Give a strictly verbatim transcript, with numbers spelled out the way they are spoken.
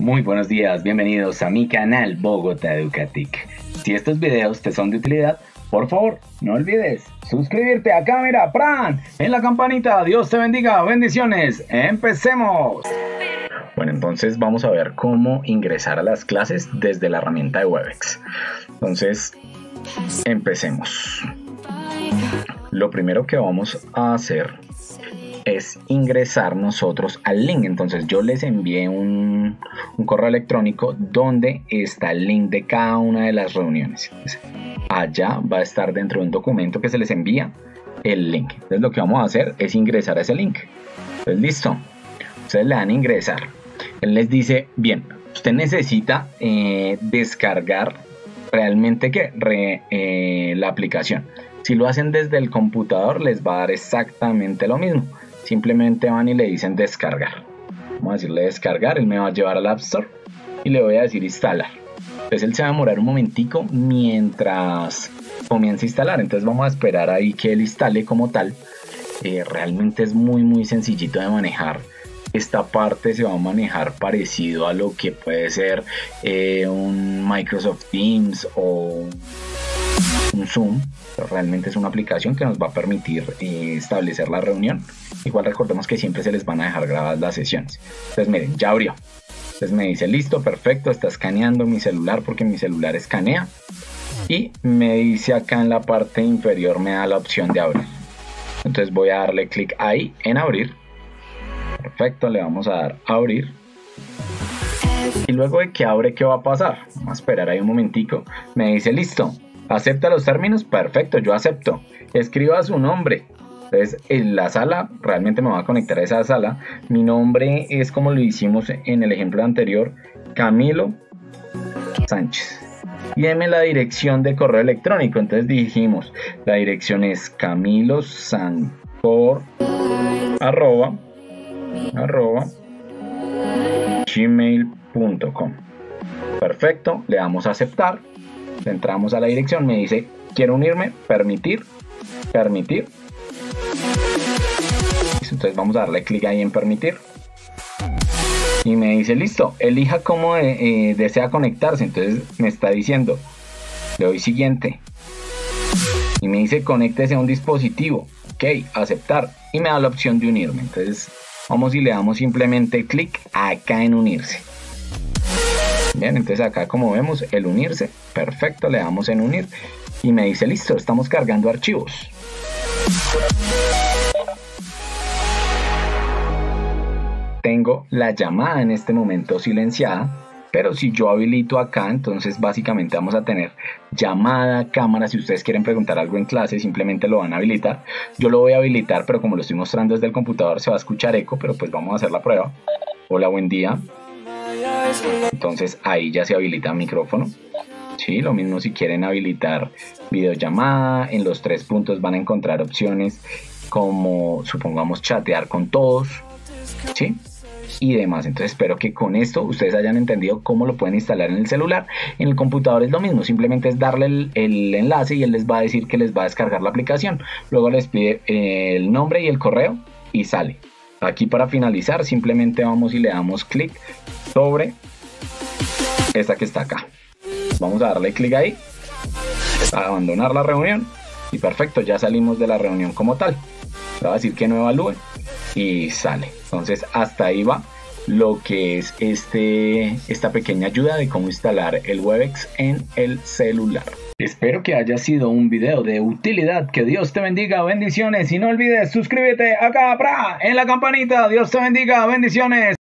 Muy buenos días, bienvenidos a mi canal Bogotá Educatic. Si estos videos te son de utilidad, por favor, no olvides suscribirte acá, mira, ¡pran! En la campanita. Dios te bendiga, bendiciones. ¡Empecemos! Bueno, entonces vamos a ver cómo ingresar a las clases desde la herramienta de Webex. Entonces, empecemos. Lo primero que vamos a hacer es ingresar nosotros al link. Entonces yo les envié un, un correo electrónico donde está el link de cada una de las reuniones. Entonces, allá va a estar dentro de un documento que se les envía el link. Entonces lo que vamos a hacer es ingresar a ese link. Entonces listo, ustedes le dan a ingresar. Él les dice, bien, usted necesita eh, descargar realmente ¿qué? Re, eh, la aplicación. Si lo hacen desde el computador les va a dar exactamente lo mismo. Simplemente van y le dicen descargar. Vamos a decirle descargar, él me va a llevar al App Store y le voy a decir instalar. Entonces él se va a demorar un momentico mientras comienza a instalar. Entonces vamos a esperar ahí que él instale como tal. Eh, realmente es muy muy sencillito de manejar. Esta parte se va a manejar parecido a lo que puede ser eh, un Microsoft Teams o un Zoom. Pero realmente es una aplicación que nos va a permitir eh, establecer la reunión. Igual recordemos que siempre se les van a dejar grabadas las sesiones. Entonces miren, ya abrió. Entonces me dice listo, perfecto, está escaneando mi celular porque mi celular escanea. Y me dice acá en la parte inferior me da la opción de abrir. Entonces voy a darle clic ahí en abrir. Perfecto, le vamos a dar a abrir. Y luego de que abre, ¿qué va a pasar? Vamos a esperar ahí un momentico. Me dice listo, ¿acepta los términos? Perfecto, yo acepto. Escriba su nombre. Entonces en la sala, realmente me va a conectar a esa sala. Mi nombre es como lo hicimos en el ejemplo anterior, Camilo Sánchez. Y deme la dirección de correo electrónico. Entonces dijimos, la dirección es camilosancor arroba, arroba gmail punto com. Perfecto, le damos a aceptar. Entramos a la dirección, me dice quiero unirme, permitir, permitir. Entonces vamos a darle clic ahí en permitir. Y me dice listo, elija cómo eh, desea conectarse. Entonces me está diciendo, le doy siguiente. Y me dice conéctese a un dispositivo. Ok, aceptar. Y me da la opción de unirme. Entonces vamos y le damos simplemente clic acá en unirse. Bien, entonces acá como vemos el unirse, perfecto, le damos en unir y me dice listo, estamos cargando archivos. Tengo la llamada en este momento silenciada, pero si yo habilito acá, entonces básicamente vamos a tener llamada, cámara. Si ustedes quieren preguntar algo en clase, simplemente lo van a habilitar. Yo lo voy a habilitar, pero como lo estoy mostrando desde el computador se va a escuchar eco, pero pues vamos a hacer la prueba. Hola, buen día. Entonces ahí ya se habilita el micrófono. Sí, lo mismo si quieren habilitar videollamada. En los tres puntos van a encontrar opciones como supongamos chatear con todos, ¿sí? Y demás. Entonces espero que con esto ustedes hayan entendido cómo lo pueden instalar en el celular. En el computador es lo mismo, simplemente es darle el, el enlace y él les va a decir que les va a descargar la aplicación. Luego les pide eh, el nombre y el correo y sale. Aquí para finalizar simplemente vamos y le damos clic sobre esta que está acá. Vamos a darle clic ahí, a abandonar la reunión y perfecto, ya salimos de la reunión como tal. Le va a decir que no evalúe y sale. Entonces hasta ahí va lo que es este, esta pequeña ayuda de cómo instalar el Webex en el celular. Espero que haya sido un video de utilidad. Que Dios te bendiga, bendiciones. Y no olvides suscríbete acá, ¡pra! En la campanita. Dios te bendiga, bendiciones.